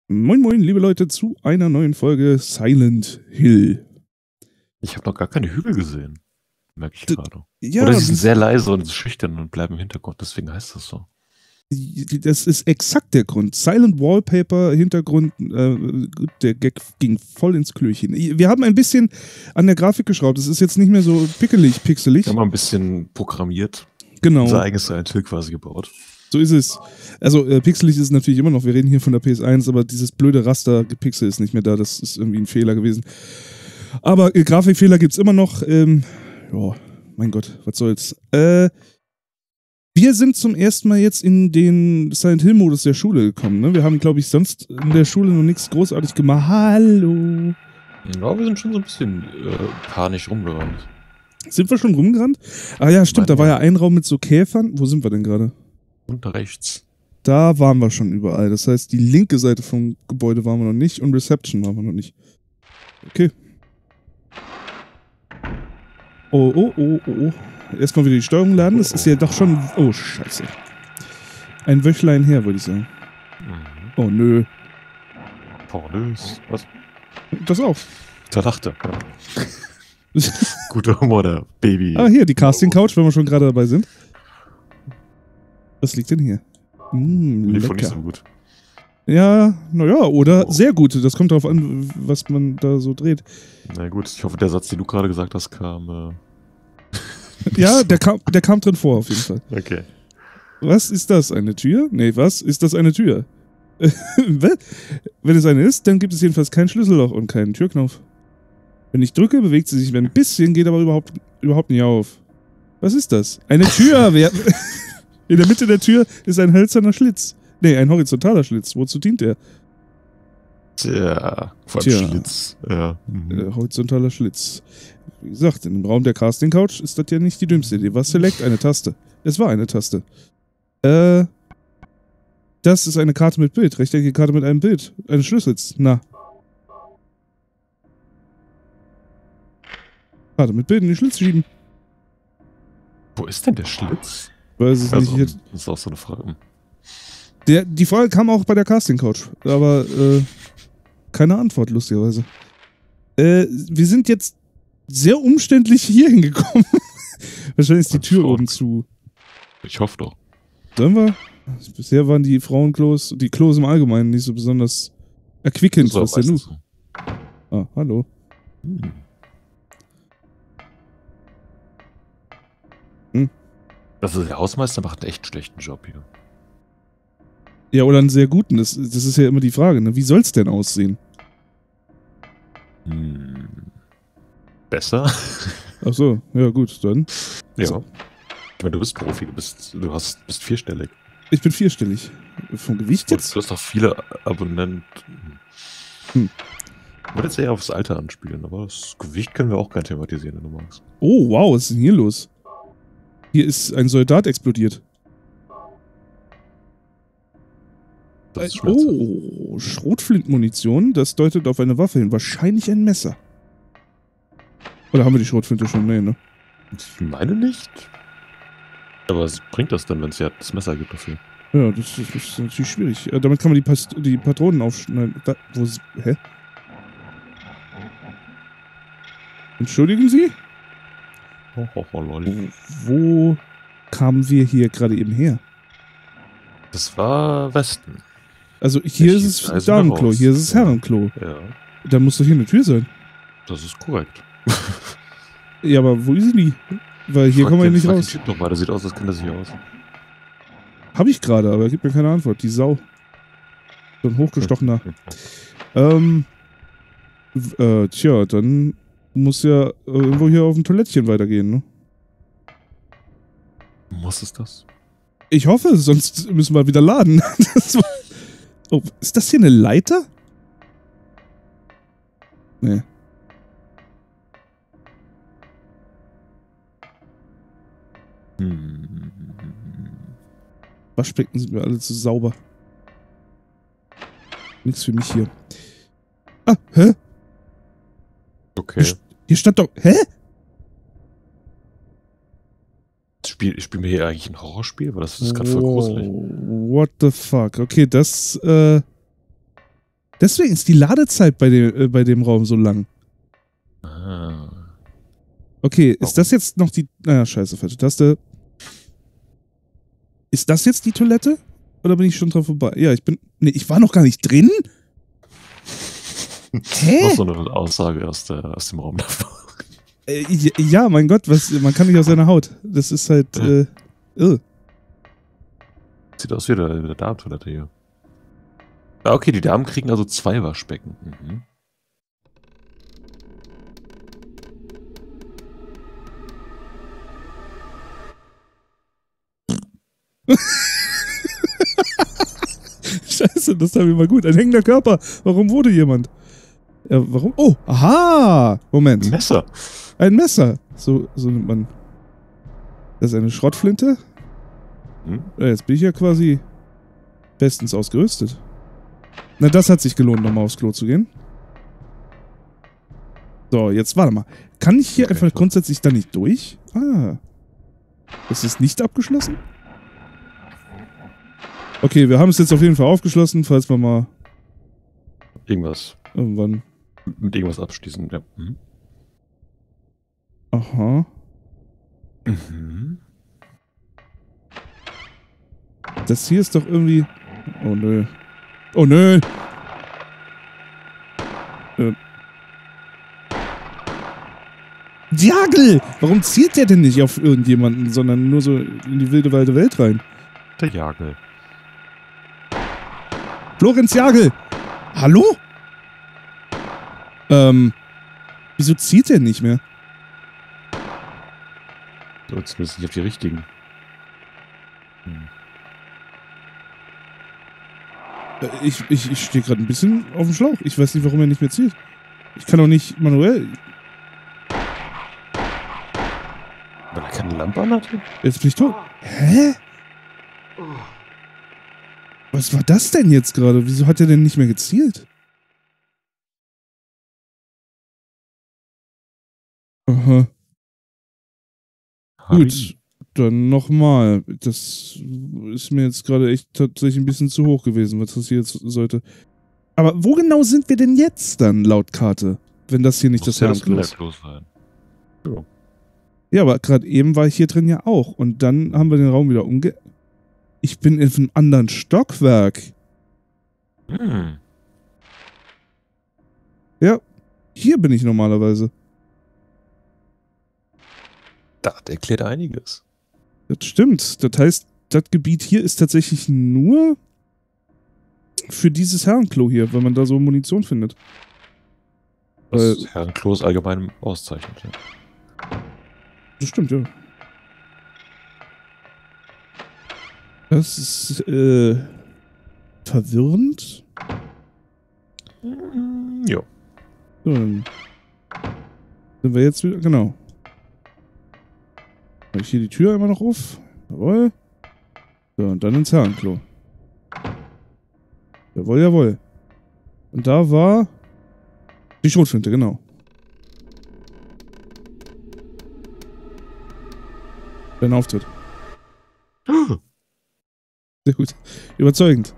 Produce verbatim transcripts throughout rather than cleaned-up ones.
Moin moin, liebe Leute, zu einer neuen Folge Silent Hill. Ich habe noch gar keine Hügel gesehen, merke ich D gerade. ja, Oder sie sind das- sehr leise und schüchtern und bleiben im Hintergrund, deswegen heißt das so. Das ist exakt der Grund. Silent Wallpaper, Hintergrund, äh, der Gag ging voll ins Klöchen. Wir haben ein bisschen an der Grafik geschraubt. Es ist jetzt nicht mehr so pickelig, pixelig. Wir haben mal ein bisschen programmiert, Genau, unser eigenes Silent Hill quasi gebaut. so ist es. Also äh, pixelig ist es natürlich immer noch. Wir reden hier von der P S eins, aber dieses blöde Raster-Gepixel ist nicht mehr da. Das ist irgendwie ein Fehler gewesen. Aber äh, Grafikfehler gibt es immer noch. Ähm, ja, mein Gott, was soll's. Äh, wir sind zum ersten Mal jetzt in den Silent Hill-Modus der Schule gekommen. Ne? Wir haben, glaube ich, sonst in der Schule noch nichts großartig gemacht. Hallo. Ja, wir sind schon so ein bisschen äh, panisch rumgerannt. Sind wir schon rumgerannt? Ah ja, stimmt, Mann, da war ja. ja ein Raum mit so Käfern. Wo sind wir denn gerade? Unter rechts. Da waren wir schon überall. Das heißt, die linke Seite vom Gebäude waren wir noch nicht und Reception waren wir noch nicht. Okay. Oh, oh, oh, oh, oh. Erstmal wieder die Steuerung laden. Das ist ja doch schon... Oh, scheiße. Ein Wöchlein her, würde ich sagen. Mhm. Oh, nö. Pornös. Was? Das auch. Da lachte. Guter Humor, der Baby. Ah, hier, die Casting-Couch, wenn wir schon gerade dabei sind. Was liegt denn hier? Mmh, Lief wohl nicht lecker. so gut. Ja, naja, oder Oh. sehr gut. Das kommt darauf an, was man da so dreht. Na gut, ich hoffe, der Satz, den du gerade gesagt hast, kam. Äh, Ja, der kam, der kam drin vor, auf jeden Fall. okay. Was ist das? Eine Tür? Nee, was? Ist das eine Tür? Wenn es eine ist, dann gibt es jedenfalls kein Schlüsselloch und keinen Türknopf. Wenn ich drücke, bewegt sie sich ein bisschen, geht aber überhaupt, überhaupt nicht auf. Was ist das? Eine Tür! Wer- In der Mitte der Tür ist ein hölzerner Schlitz. Nee, ein horizontaler Schlitz. Wozu dient der? Tja, vor allem Tja. Schlitz. Ja. Mhm. Äh, horizontaler Schlitz. Wie gesagt, in dem Raum der Casting Couch ist das ja nicht die dümmste Idee. Was Select? Eine Taste. Es war eine Taste. Äh. Das ist eine Karte mit Bild. Rechteckige Karte mit einem Bild. Eine Schlüssels. Na. Karte mit Bild in die Schlitz schieben. Wo ist denn der Schlitz? Weiß es Also, nicht. das ist auch so eine Frage. Der, die Frage kam auch bei der Casting Couch. Aber, äh. keine Antwort, lustigerweise. Äh, wir sind jetzt sehr umständlich hier hingekommen. Wahrscheinlich ist die Tür Fuck. oben zu. Ich hoffe doch. Sollen wir? Bisher waren die Frauenklos, die Klos im Allgemeinen nicht so besonders erquickend. So, Was denn meistens nun? so. Ah, hallo. Hm. Hm. Also der Hausmeister macht einen echt schlechten Job hier. Ja, oder einen sehr guten. Das, das ist ja immer die Frage, ne? Wie soll's denn aussehen? Hm. Besser? Ach so, ja gut, dann. Ja. So. Ich meine, du bist Profi, du bist, du hast, bist vierstellig. Ich bin vierstellig. Vom Gewicht Und jetzt? du hast auch viele Abonnenten. Hm. Ich würde jetzt eher aufs Alter anspielen, aber das Gewicht können wir auch gerne thematisieren, wenn du magst. Oh, wow, was ist denn hier los? Hier ist ein Soldat explodiert. Das ist schmerzhaft. Oh, Schrotflintenmunition, das deutet auf eine Waffe hin. Wahrscheinlich ein Messer. Oder haben wir die Schrotflinte schon? Nee, ne? Ich meine nicht. Aber was bringt das denn, wenn es ja das Messer gibt dafür? Ja, das, das ist natürlich schwierig. Äh, damit kann man die, Past die Patronen aufschneiden. Da, wo ist, hä? Entschuldigen Sie? Oh, oh, oh, lol. Wo, wo kamen wir hier gerade eben her? Das war Westen. Also hier Ich ist es reise Damenklo, raus. hier ist es Ja. Herrenklo. Ja, Da muss doch hier eine Tür sein. das ist korrekt. Ja, aber wo ist die? Weil hier Frag kommen wir ja den- nicht frag den raus. Typ nochmal, der sieht aus, als kennt er sich aus. Hab ich gerade, aber er gibt mir keine Antwort. Die Sau. So ein hochgestochener. ähm. w- Äh, tja, dann muss ja irgendwo hier auf dem Toilettchen weitergehen, ne? Muss es das? Ich hoffe, sonst müssen wir wieder laden. Das war- oh, ist das hier eine Leiter? Nee. Hm. Waschbecken sind wir alle zu sauber. Nix für mich hier. Ah, hä? Okay. Hier stand doch. Hä? Spiel, spielen wir hier eigentlich ein Horrorspiel? Weil das ist gerade voll gruselig. What the fuck? Okay, das, äh. Deswegen ist die Ladezeit bei dem, äh, bei dem Raum so lang. Ah. Okay, ist das jetzt noch die... Naja, scheiße, falsche Taste. Ist das jetzt die Toilette? Oder bin ich schon dran vorbei? Ja, ich bin... Nee, ich war noch gar nicht drin? Hä? Das ist so eine Aussage aus, der, aus dem Raum davor. Äh, ja, mein Gott, was, man kann nicht aus seiner Haut. Das ist halt... Äh, irr. Sieht aus wie der, wie der Damentoilette hier. Ah, okay, die Damen kriegen also zwei Waschbecken. Mhm. Scheiße, das haben wir mal gut. Ein hängender Körper. Warum wurde jemand? Ja, warum? Oh, aha! Moment. Messer. Ein Messer. So, so nimmt man. Das ist eine Schrottflinte. Hm? Ja, jetzt bin ich ja quasi bestens ausgerüstet. Na, das hat sich gelohnt, nochmal aufs Klo zu gehen. So, jetzt warte mal. Kann ich hier Okay, einfach klar. grundsätzlich da nicht durch? Ah. Das ist nicht abgeschlossen? Okay, wir haben es jetzt auf jeden Fall aufgeschlossen, falls wir mal Irgendwas. irgendwann... Mit irgendwas abschließen, ja. Mhm. Aha. Mhm. Das hier ist doch irgendwie... Oh nö. Oh nö. Ähm. Diagel! Warum zielt der denn nicht auf irgendjemanden, sondern nur so in die wilde, weite Welt rein? Der Jagel. Florenz Jagel! Hallo? Ähm... Wieso zieht der nicht mehr? So, zumindest nicht auf die richtigen. Hm. Äh, Ich, ich, ich stehe gerade ein bisschen auf dem Schlauch. Ich weiß nicht, warum er nicht mehr zielt. Ich kann auch nicht manuell... Weil er keine Lampe anhatte? Jetzt bin ich tot. Hä? Was war das denn jetzt gerade? Wieso hat er denn nicht mehr gezielt? Aha. Gut, dann nochmal. Das ist mir jetzt gerade echt tatsächlich ein bisschen zu hoch gewesen, was das hier jetzt sollte. Aber wo genau sind wir denn jetzt dann, laut Karte? Wenn das hier nicht Muss das ja das Herrenklo ist. Kinderklo sein. Ja. Ja, aber gerade eben war ich hier drin ja auch. Und dann haben wir den Raum wieder umge... Ich bin in einem anderen Stockwerk. Hm. Ja, hier bin ich normalerweise. Das erklärt einiges. Das stimmt. Das heißt, das Gebiet hier ist tatsächlich nur für dieses Herrenklo hier, weil man da so Munition findet. Das Weil- Herrenklo ist allgemein auszeichnet. Ja. Das stimmt, ja. Das ist, äh, verwirrend. Mm, ja. So, dann sind wir jetzt wieder, genau. Habe ich hier die Tür immer noch auf? Jawohl. So, und dann ins Herrenklo. Jawohl, jawohl. Und da war die Schrotflinte, genau. Dein Auftritt. Sehr gut. Überzeugend.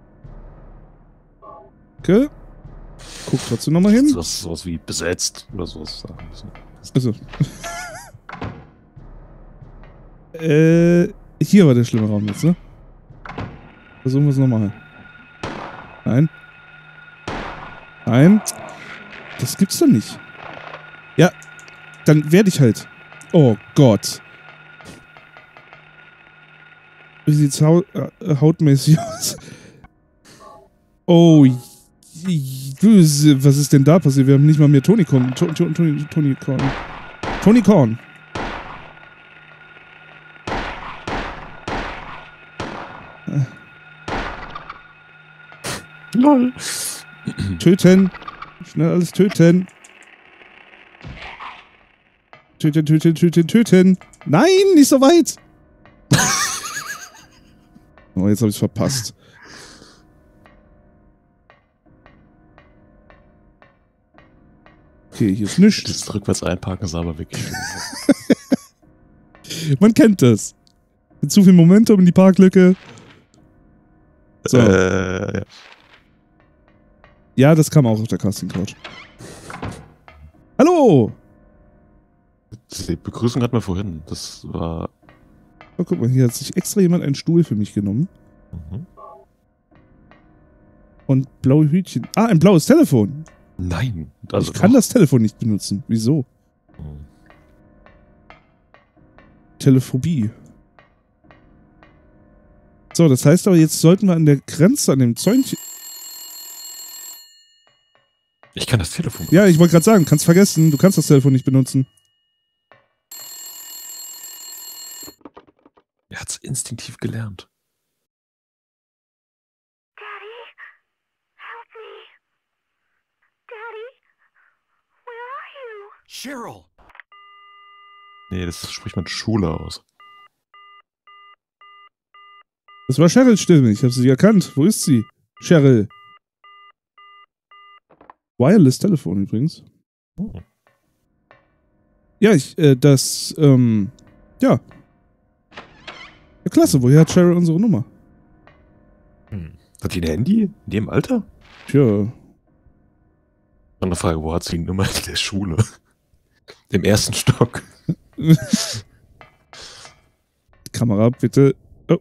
Okay. Guck trotzdem nochmal hin. Sowas, sowas wie besetzt oder sowas sagen müssen. Also. äh, hier war der schlimme Raum jetzt, ne? Versuchen wir es nochmal. Nein. Nein. Das gibt's doch nicht. Ja, dann werde ich halt. Oh Gott. Wie sieht's hau äh, hautmäßig aus? Oh, was ist denn da passiert? Wir haben nicht mal mehr Tony Korn. Tony, Tony, Tony Korn. Tony Korn. Lol. Töten. Schnell alles töten. Töten, töten, töten, töten. Nein, nicht so weit. Oh, jetzt habe ich es verpasst. Okay, hier ist nichts. Das rückwärts einparken sah aber wirklich schön. Man kennt das. Mit zu viel Momentum in die Parklücke. So. Äh, ja. Ja, das kam auch auf der Casting-Couch. Hallo! Die Begrüßung hatten wir vorhin. Das war... Oh, guck mal, hier hat sich extra jemand einen Stuhl für mich genommen. Mhm. Und blaue Hütchen. Ah, ein blaues Telefon. Nein. Also ich kann doch. das Telefon nicht benutzen. Wieso? Hm. Telephobie. So, das heißt aber, jetzt sollten wir an der Grenze, an dem Zäunchen... Ich kann das Telefon. Ja, ich wollte gerade sagen, kannst vergessen, du kannst das Telefon nicht benutzen. Er hat's instinktiv gelernt. Daddy, help me. Daddy, where are you? Cheryl! Nee, das spricht man Schule aus. Das war Cheryls Stimme, ich habe sie erkannt. Wo ist sie? Cheryl. Wireless Telefon übrigens. Oh. Ja, ich, äh, das, ähm, ja. Ja, klasse, woher hat Cheryl unsere Nummer? Hm. Hat die ein Handy? In dem Alter? Tja. Andere Frage, wo hat sie die Nummer in der Schule? Im ersten Stock. Kamera, bitte. Oh.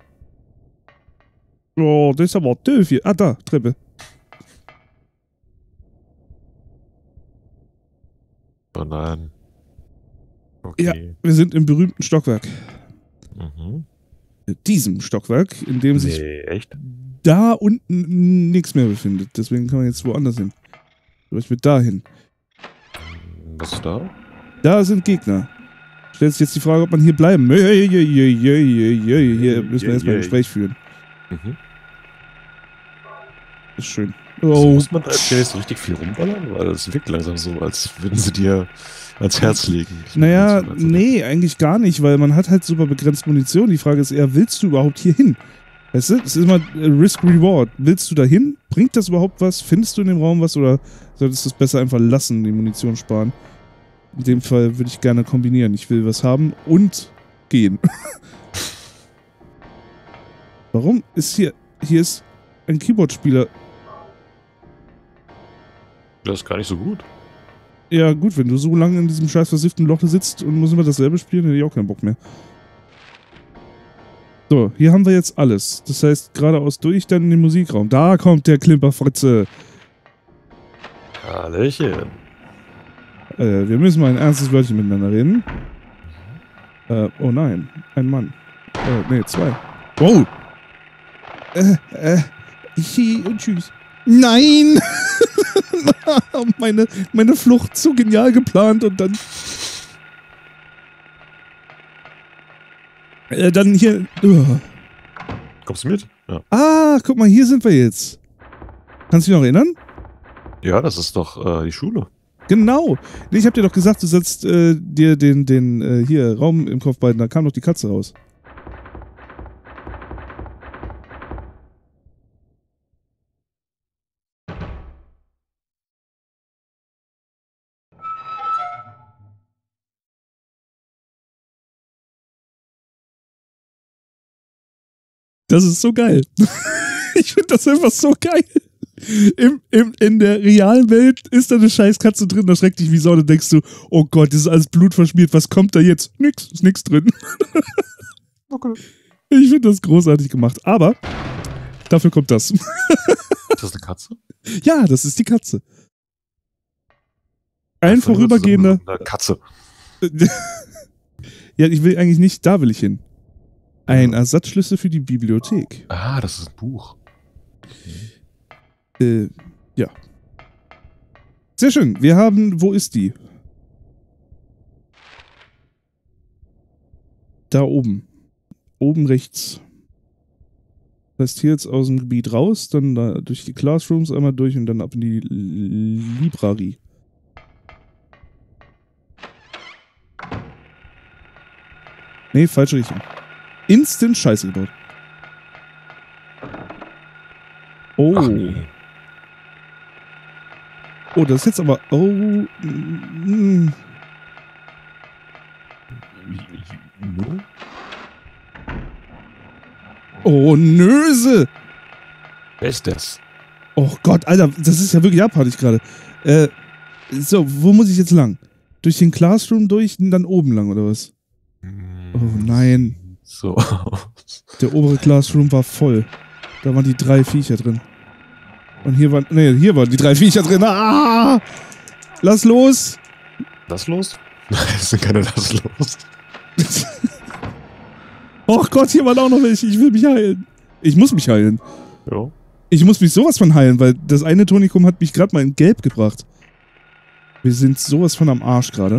Oh, das ist aber doof hier. Ah, da, Treppe. Oh nein. Okay. Ja, wir sind im berühmten Stockwerk. Mhm. Diesem Stockwerk, in dem sich Nee, echt? da unten nichts mehr befindet. Deswegen kann man jetzt woanders hin. Zum Beispiel dahin. Was ist da? Da sind Gegner. Stellt sich jetzt die Frage, ob man hier bleiben möchte. Hier müssen wir erstmal ein Gespräch führen. Mhm. Das ist schön. So Oh, muss man da jetzt so richtig viel rumballern? Weil es wirkt langsam so, als würden sie dir ans Herz legen. naja, Also, also, nee, eigentlich gar nicht, weil man hat halt super begrenzt Munition. Die Frage ist eher, willst du überhaupt hier hin? Weißt du, es ist immer Risk-Reward. Willst du da hin? Bringt das überhaupt was? Findest du in dem Raum was? Oder solltest du es besser einfach lassen, die Munition sparen? In dem Fall würde ich gerne kombinieren. Ich will was haben und gehen. Warum ist hier... Hier ist ein Keyboard-Spieler. Das ist gar nicht so gut. Ja gut, wenn du so lange in diesem scheiß versifften Loch sitzt und musst immer dasselbe spielen, hätte ich auch keinen Bock mehr. So, hier haben wir jetzt alles. Das heißt, geradeaus durch, dann in den Musikraum. Da kommt der Klimperfritze. Hallöchen. Äh, wir müssen mal ein ernstes Wörtchen miteinander reden. Äh, oh nein. Ein Mann. Äh, nee, zwei. Wow. Äh, äh. Hi und tschüss. Nein! meine, meine Flucht so genial geplant und dann... Äh, dann hier... Uh. Kommst du mit? Ja. Ah, guck mal, hier sind wir jetzt. Kannst du dich noch erinnern? Ja, das ist doch äh, die Schule. Genau. Nee, ich hab dir doch gesagt, du setzt äh, dir den, den äh, hier Raum im Kopf beiden, da kam doch die Katze raus. Das ist so geil. Ich finde das einfach so geil. Im, im, in der realen Welt ist da eine scheiß Katze drin, da schreckt dich wie Sau, und denkst du, oh Gott, das ist alles blutverschmiert, was kommt da jetzt? Nix, ist nix drin. Okay. Ich finde das großartig gemacht, aber dafür kommt das. Ist das eine Katze? Ja, das ist die Katze. Ein Einfach nur vorübergehender... zusammen Eine Katze. Ja, ich will eigentlich nicht, da will ich hin. Ein Ersatzschlüssel für die Bibliothek. Ah, das ist ein Buch. Äh, ja. Sehr schön. Wir haben, wo ist die? Da oben. Oben rechts. Das heißt, hier jetzt aus dem Gebiet raus, dann da durch die Classrooms einmal durch und dann ab in die L- Library. Nee, falsche Richtung. Instant Scheiße gebaut. Oh. Ach nee. Oh, das ist jetzt aber... Oh. Mm, No? oh, Nöse. Wer ist das? Oh Gott, Alter, das ist ja wirklich abartig gerade. Äh, so, wo muss ich jetzt lang? Durch den Classroom durch und dann oben lang, oder was? Oh nein. So. Der obere Classroom war voll. Da waren die drei Viecher drin. Und hier waren, nee, hier waren die drei Viecher drin. Ah! Lass los! Das los? Nein, es sind keine das los. Oh Gott, hier waren auch noch welche. Ich will mich heilen. Ich muss mich heilen. Ja. Ich muss mich sowas von heilen, weil das eine Tonikum hat mich gerade mal in Gelb gebracht. Wir sind sowas von am Arsch gerade.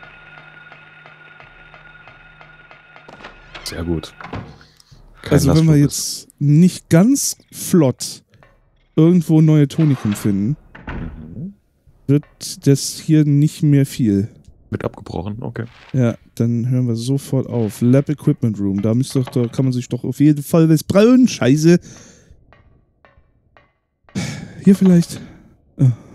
Sehr gut. Kein Also wenn wir Lastflug jetzt nicht ganz flott irgendwo neue Tonikum finden, Mhm. wird das hier nicht mehr viel. Mit abgebrochen, okay. Ja, dann hören wir sofort auf. Lab Equipment Room, da müsste doch, da kann man sich doch auf jeden Fall was brauen. Scheiße. Hier vielleicht. Oh.